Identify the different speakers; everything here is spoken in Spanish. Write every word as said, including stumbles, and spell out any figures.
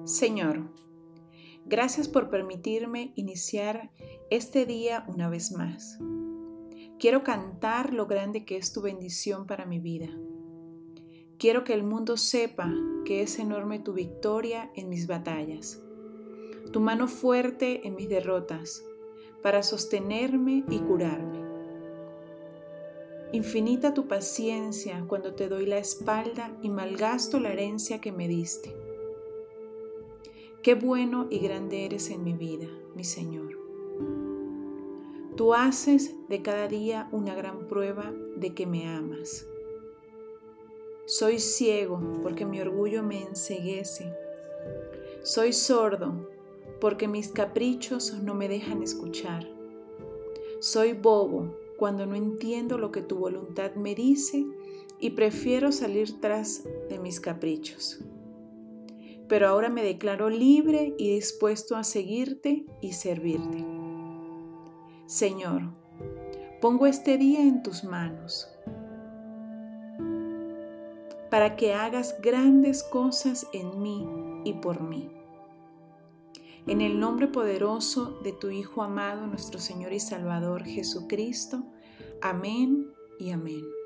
Speaker 1: Señor, gracias por permitirme iniciar este día una vez más. Quiero cantar lo grande que es tu bendición para mi vida. Quiero que el mundo sepa que es enorme tu victoria en mis batallas, tu mano fuerte en mis derrotas, para sostenerme y curarme. Infinita tu paciencia cuando te doy la espalda y malgasto la herencia que me diste. Qué bueno y grande eres en mi vida, mi Señor. Tú haces de cada día una gran prueba de que me amas. Soy ciego porque mi orgullo me enceguece. Soy sordo porque mis caprichos no me dejan escuchar. Soy bobo cuando no entiendo lo que tu voluntad me dice y prefiero salir tras de mis caprichos. Pero ahora me declaro libre y dispuesto a seguirte y servirte. Señor, pongo este día en tus manos para que hagas grandes cosas en mí y por mí. En el nombre poderoso de tu Hijo amado, nuestro Señor y Salvador Jesucristo. Amén y amén.